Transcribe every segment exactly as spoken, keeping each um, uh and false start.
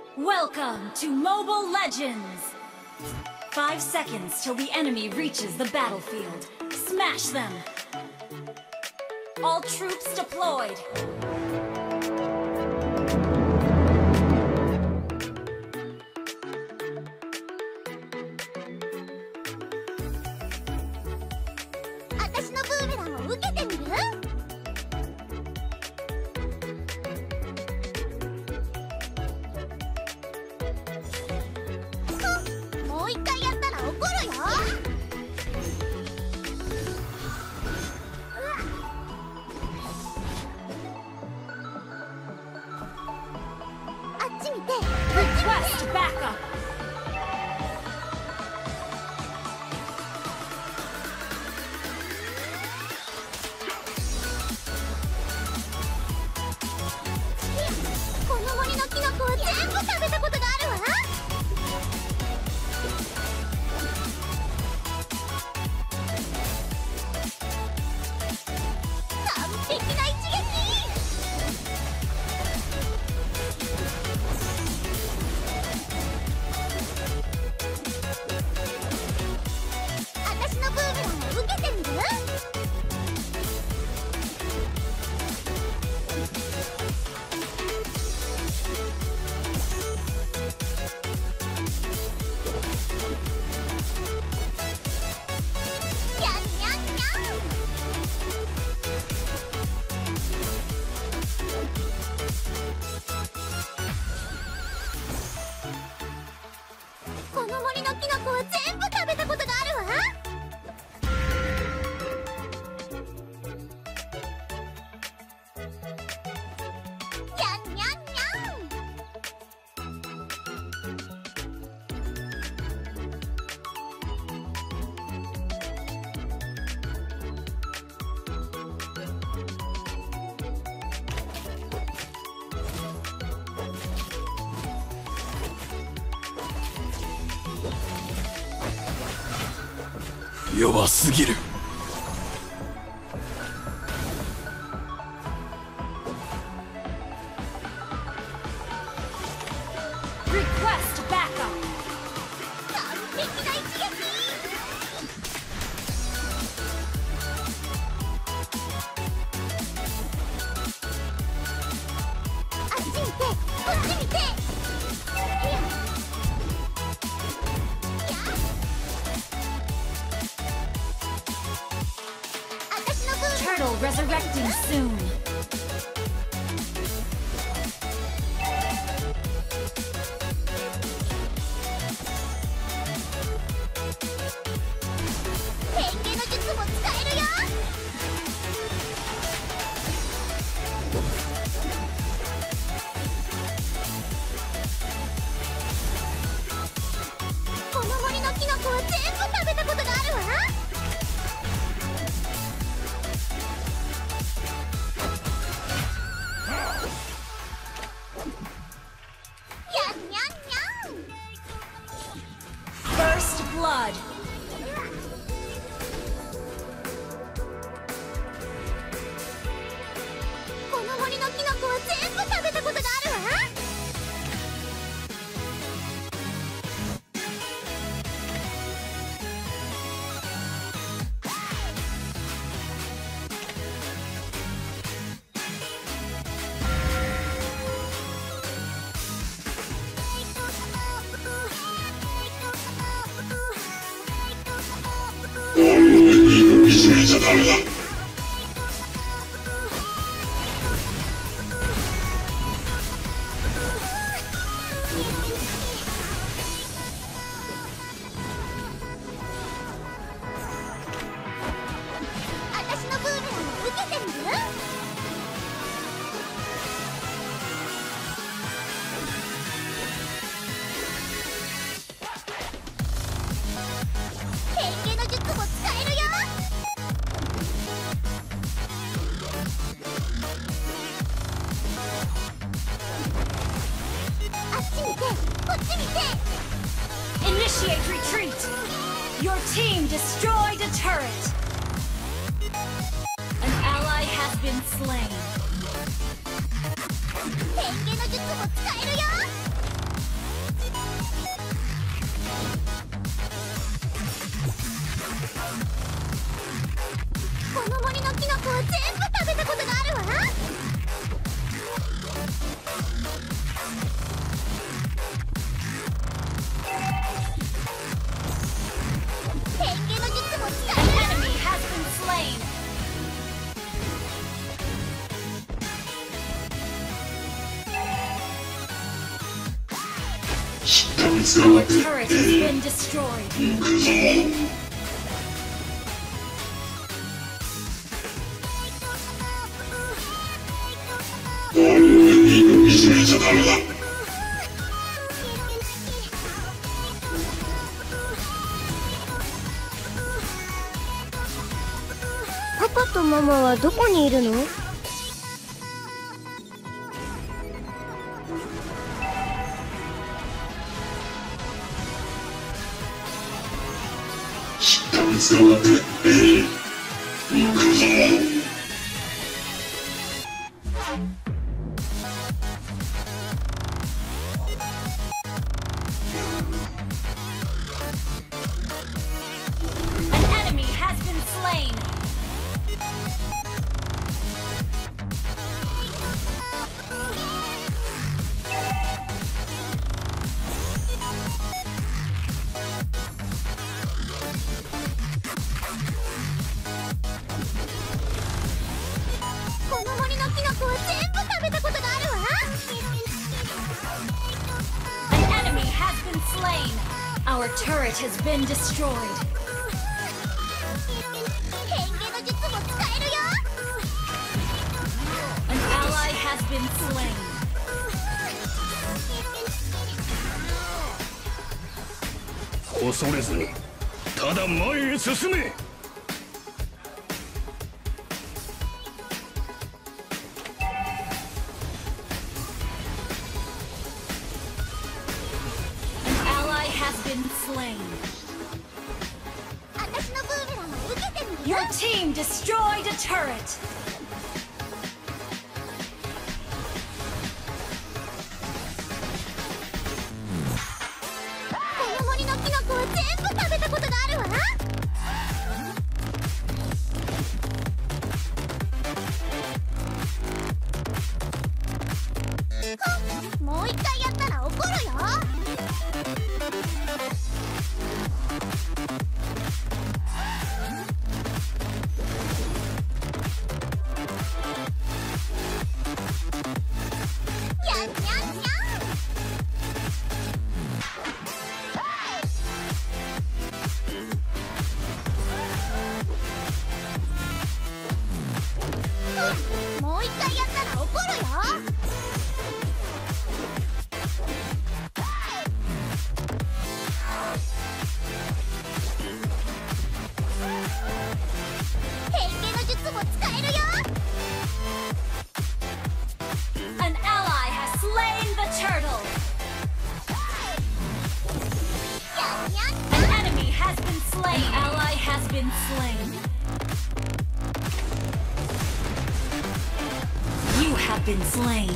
Welcome to Mobile Legends! Five seconds till the enemy reaches the battlefield. Smash them! All troops deployed! Request backup! この森のキノコを全部食べたことがあるわ。完璧な一撃。私のブーメランを受けてみる？この森のキノコは全部食べたことがあるわ。にゃんにゃんにゃん。 弱すぎる。 Request backup! 完璧な一撃。あっち見て、こっち見て。 Turtle resurrecting soon. First blood. この森のキノコは全部食べたことがあるわ。 見せちゃダメだ。 私のブーメランを受けてみる？変形の術も使えるよ。あっち見て、こっち見て。 Initiate retreat! Your team destroyed a turret! An ally has been slain. 変形の術も使えるよ。 こは全部食べたことがあるわ。変化の術も使 An える。 enemy has been slain. 知った見つか Our って turret has been destroyed. 行くぞ。俺を見つめちゃダメだ。 パパとママはどこにいるの？ 知った見つかって行くぞ。 An enemy has been slain. An enemy has been slain. Our turret has been destroyed. 変化の術も使えるよ。 An ally has been slain. 恐れずにただ前へ進め。 An ally has been slain. 私のブーメランを受けてみる？ Your team destroyed a turret. この森のキノコは全部食べたことがあるわ。もう一回やったら怒るよ。にゃんにゃんにゃん。もう一回やったら怒るよ。変化の術も使えるよ。 An ally has slain the turtle. にゃんにゃん。 An enemy has been slain. An ally has been slain. You have been slain.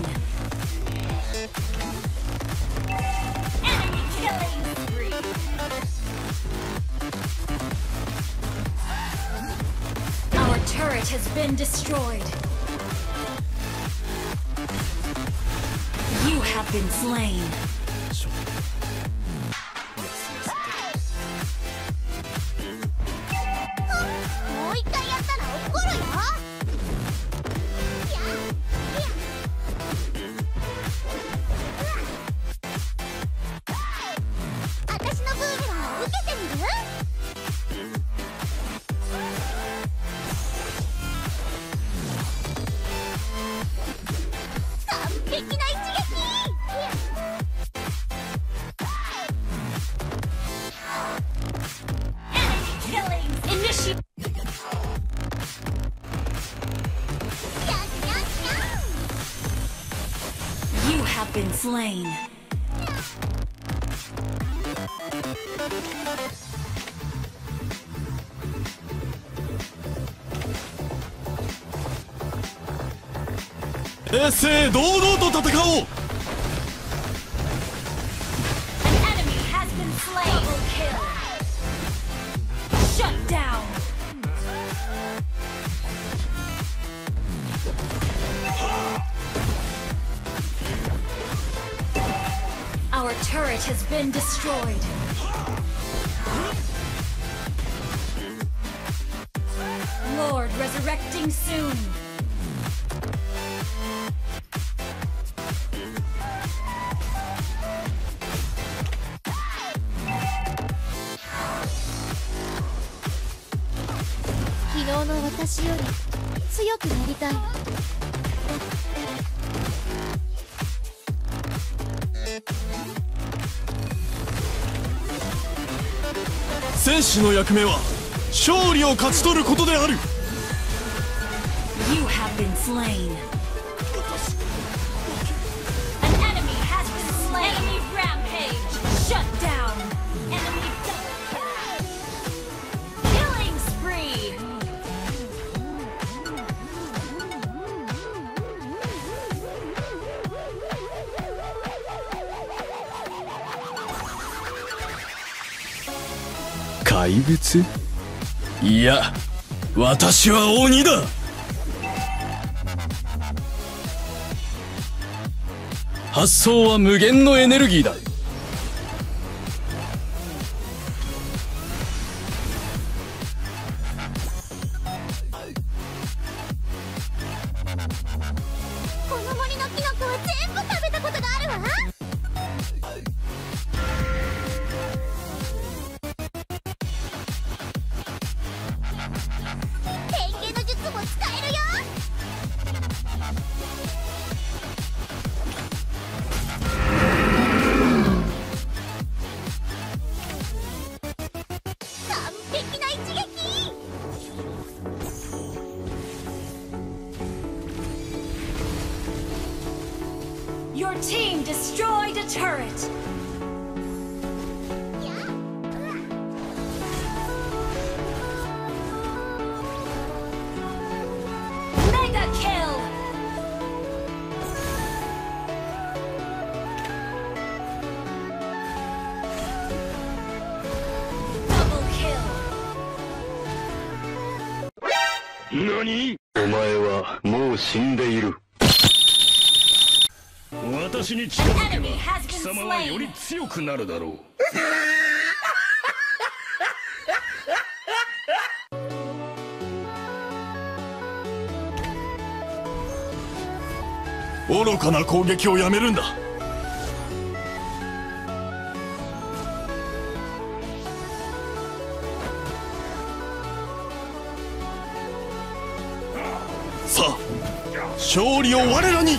Enemy killing spree. Our turret has been destroyed. You have been slain. もう一回やったら怒るよ。やんやん。私のブーメランを受けてみる？完璧な一撃。 Enemy killing. Initiate. やんやんやん。 You have been slain. 平成堂々と戦おう。 An enemy has been slain. Double kill. Shut down. Our turret has been destroyed. Lord resurrecting soon. 昨日の私より強くなりたい。 戦士の役目は勝利を勝ち取ることである。 You have been slain. An enemy has been slain. Enemy rampage. Shut down. Enemy double killing spree. K 怪物？いや、私は鬼だ。発想は無限のエネルギーだ。 この森のキノコは全部食べたことがあるわ。変形の術も使えるよ。完璧な一撃。 Your team destroyed a turret. Mega kill. Double kill. 何？お前はもう死んでいる。私に近づけば貴様はより強くなるだろう。 愚かな攻撃をやめるんだ。さあ、勝利を我らに。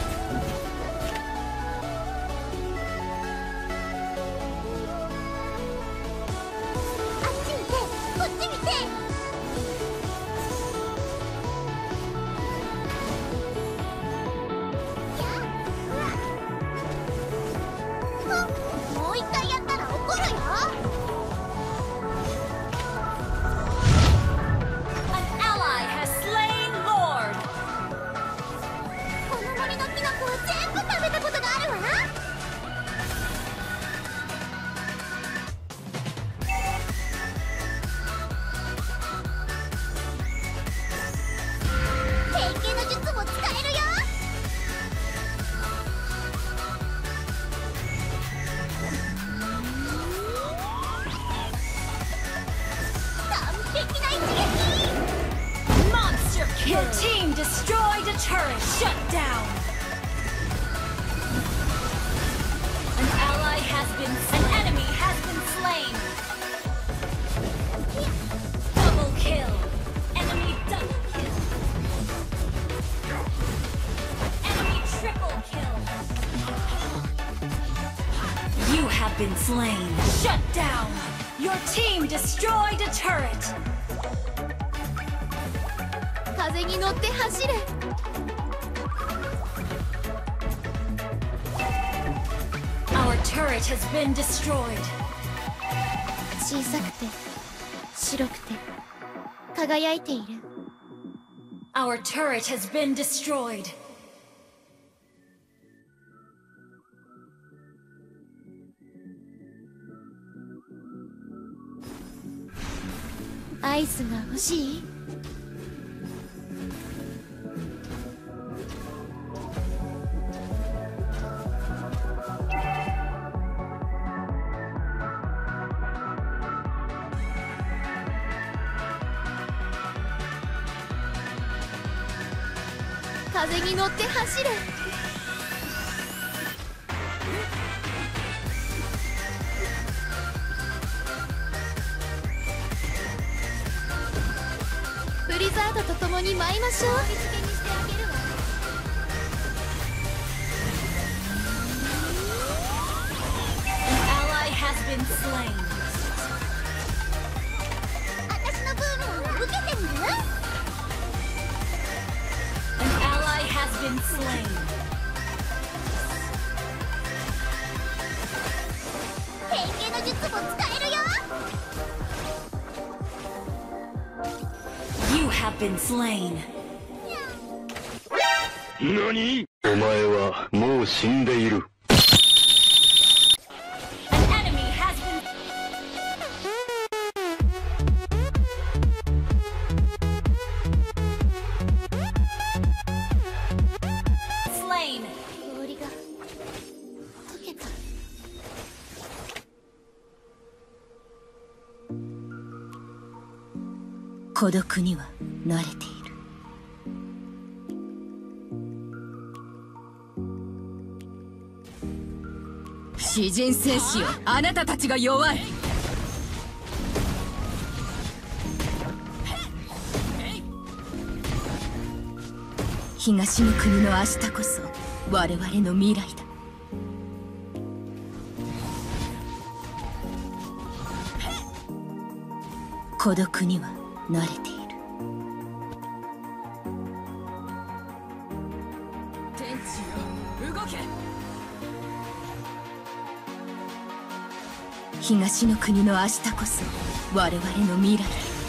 もう一回やったら怒るよ。 An ally has slain Lord. この森のキノコは全部食べたことがあるわ。変形の術も使えるよ。 完璧な一撃。 Monster kill. Your team destroyed a turret. Shut down. An ally has been. An enemy has been slain. Double kill. Enemy double kill. Enemy triple kill. You have been slain. Shut down. Your team destroyed a turret. 風に乗って走れ。 Our turret has been destroyed. 小さくて白くて輝いている。 Our turret has been destroyed. アイスが欲しい？ 風に乗って走る。ブリザードと共に舞いましょう。私のブーメランを受けてみる？ An ally has been slain. 変形の術も使えるよ。 You have been slain. 何？お前はもう死んでいる。 An enemy has been slain. 氷が溶けた。 孤独には慣れている。詩人戦士よ、あなたたちが弱い。東の国の明日こそ我々の未来だ。孤独には慣れている。天地よ、動け。東の国の明日こそ我々の未来だ。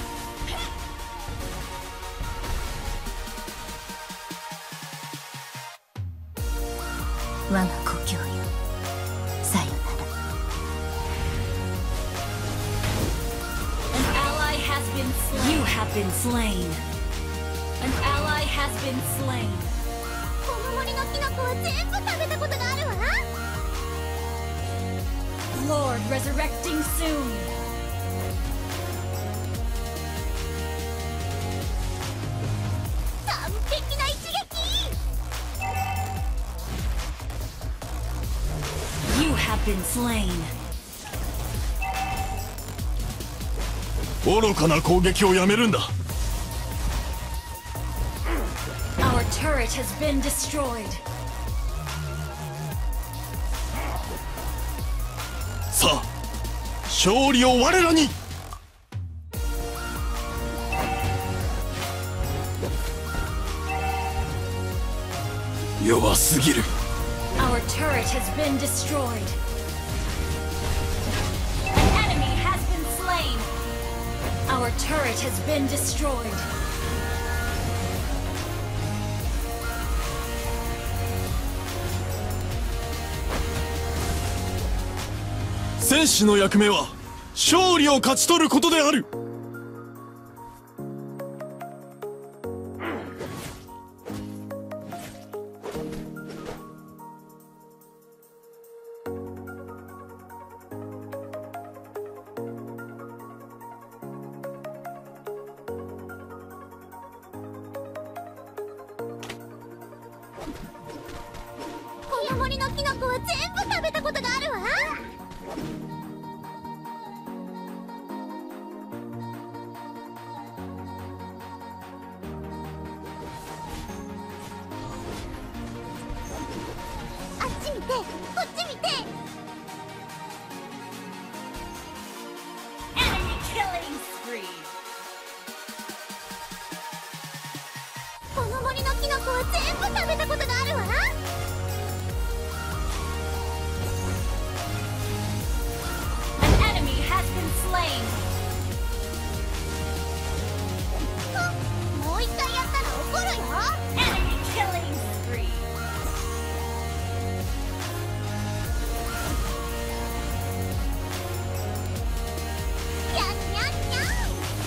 我が故郷よ、さよなら。 An ally has been slain. You have been slain. An ally has been slain. この森のキノコは全部食べたことがあるわ。 Lord resurrecting soon. 完璧な一撃。 You have been slain. 愚かな攻撃をやめるんだ。 Our turret has been destroyed. さあ、勝利を我らに。弱すぎる。 Our turret has been destroyed. An enemy has been slain. Our turret has been destroyed. 戦士の役目は勝利を勝ち取ることである。 この森のキノコは全部食べたことがあるわ。 あっち見て、こっち見て。 Enemy killing spree. この森のキノコは全部食べたことがあるわ。 An enemy has been slain. もう一回やったら怒るよ。 Enemy killing spree. にゃんにゃんにゃ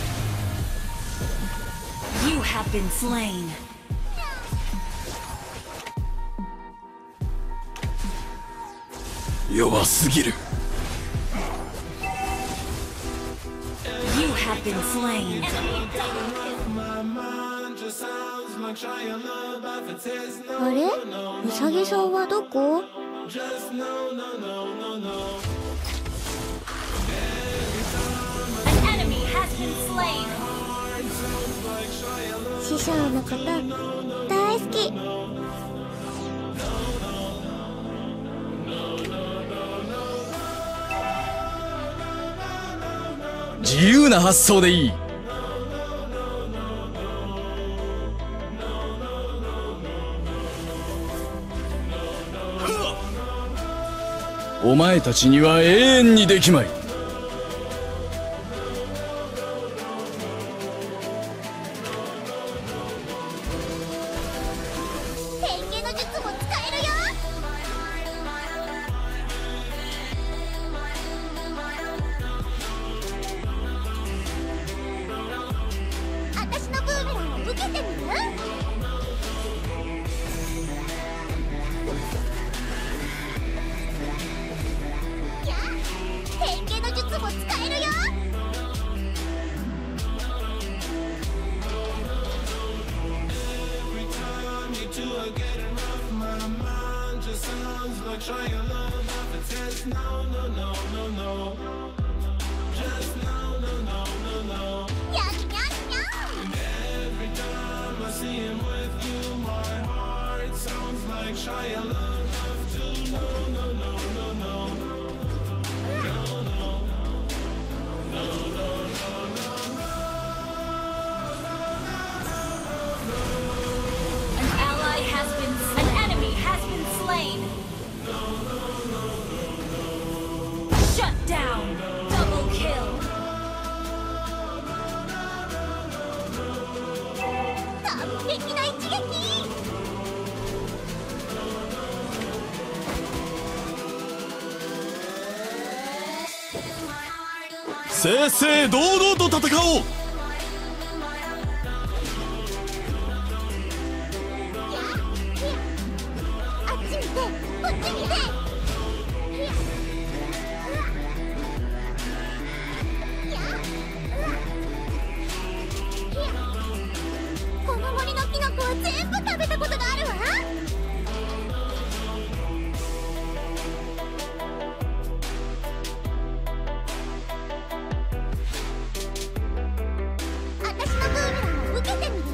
ん。 You have been slain. 弱すぎる。 You have been slain. My mind just sounds あれ、ウサギさんはどこ？師匠のこと大好き。 自由な発想でいい。お前たちには永遠にできまい。 変化の術も使えるよ。私のブーメランを受けてみる？変化の術も使えるよ。やんにゃんにゃん。完璧な一撃。 正々堂々と戦おう。 あっち見て、こっち見て。この森のキノコは全部食べたことがあるわ。私のブーメランを受けてみる？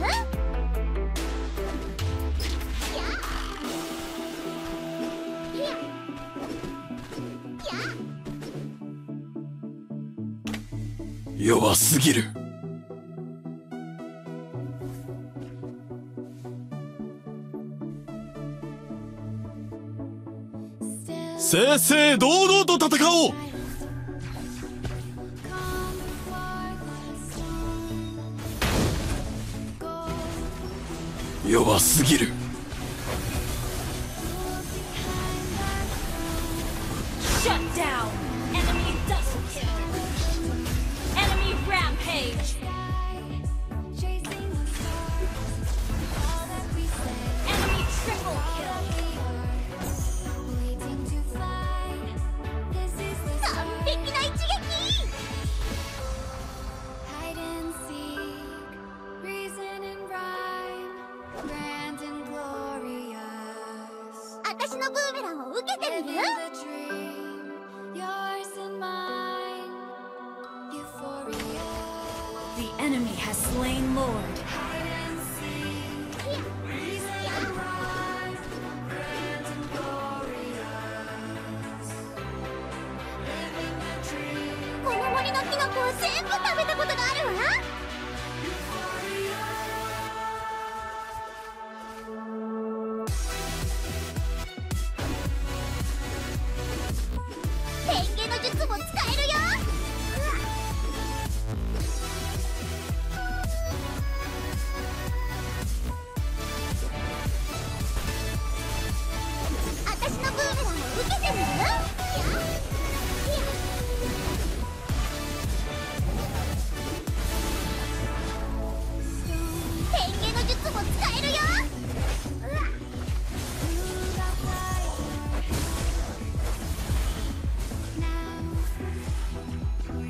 弱すぎる。正々堂々と戦おう。弱すぎる。 Shut down! Enemy double kill! Enemy rampage! Enemy triple kill! 完璧な一撃。私のブーメランを受けてみる？ The enemy has slain Lord. この森のキノコを全部食べたことがあるわ。変化の術も使えるよ。私のブーメランを受けてみる？変化の術も使えるよ。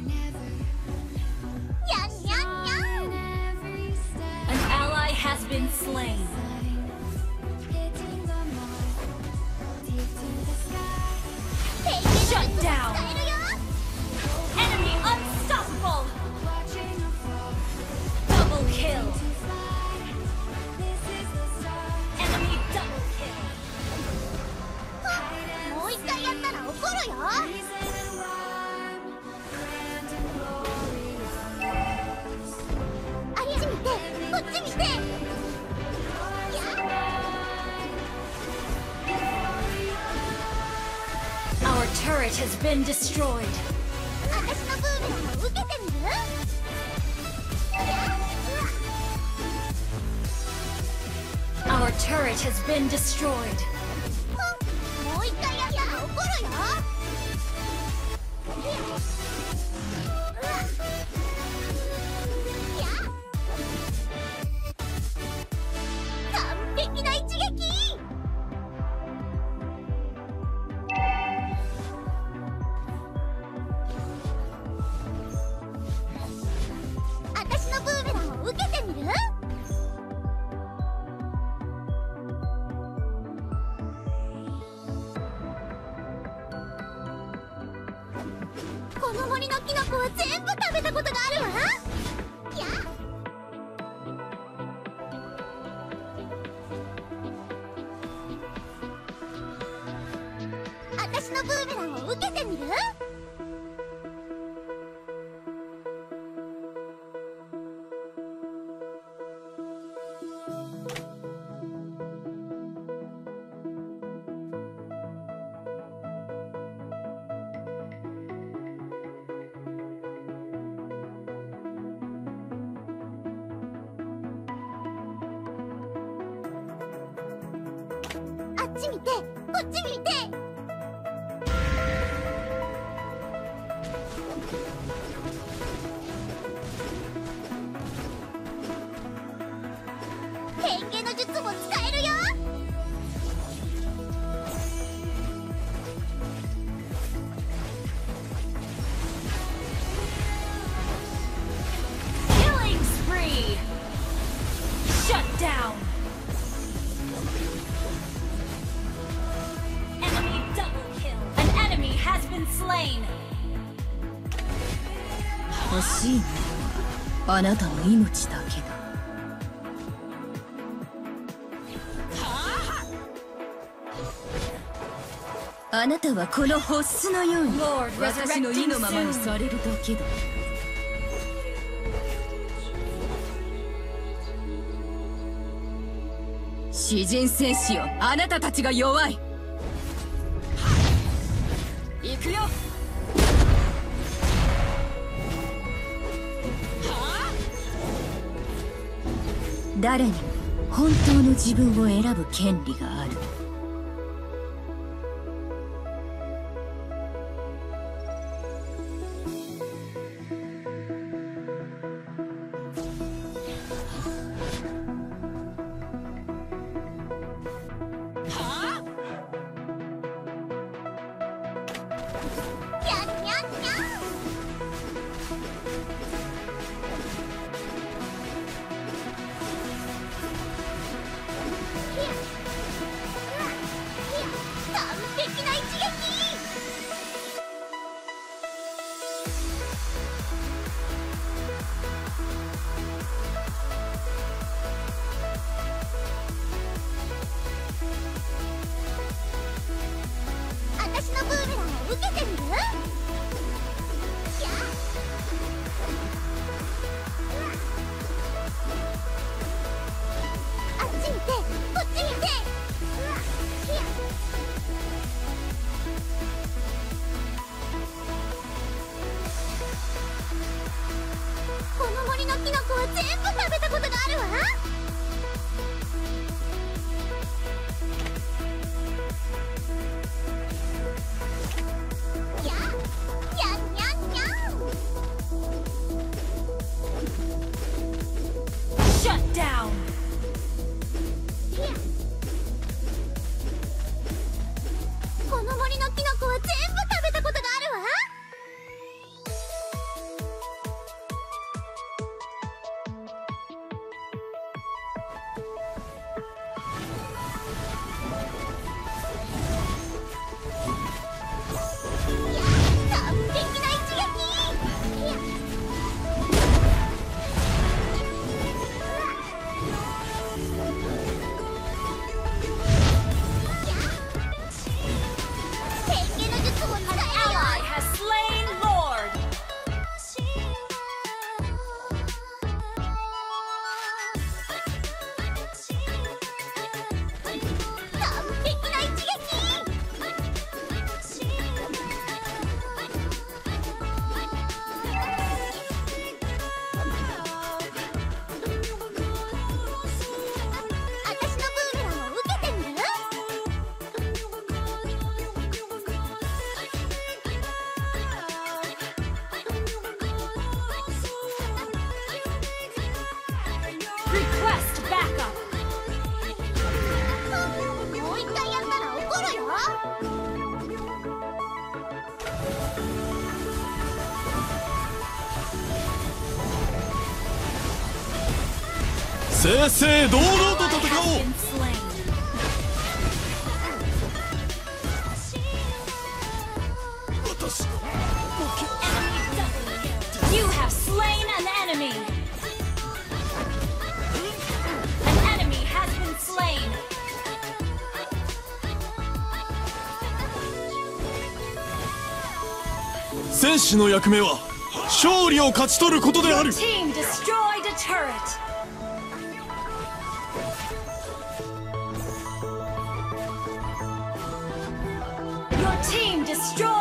やんにゃんにゃん。 An ally has been slain. Shut down. Enemy unstoppable. Double kill. Enemy double kill. もう一回やったら怒るよ。あっち見て、こっち見て。や Our turret has been destroyed. 私のブーメランを受けてみる？や Our turret has been destroyed. もう一回やったら怒るよ。や完璧な一撃。私のブーメランを受けてみる？この森のキノコは全部食べたことがあるわ。や私のブーメランを受けてみる？あっち見て、こっち見て。変化の術も使えるよ。 Killing spree. Shut down. Enemy double kill. An enemy has been slain. 欲しいのはあなたの命だけだ。あなたはこのホッスのように Lord 私の意のままに resurrecting されるだけだ。詩人戦士よ、あなたたちが弱い。行くよ。誰にも本当の自分を選ぶ権利がある。 にゃんにゃんにゃん。ひやうわひや完璧な一撃。私のブーメランを受けてみる？やあっち見て、こっち見て。うわひやこの森のキノコは全部食べたことがあるわ。ややんにゃんにゃん。 Shut down. ひやこの森のキノコは全部食べたことがあるわ。 Request backup. もう一回やったら怒るよ。 正々堂々と Ally 戦 has おう。 been slain. You have slain an enemy. An enemy has been slain. 戦士の役目は勝利を勝ち取ることである。 Team destroyed a turret. Your team destroyed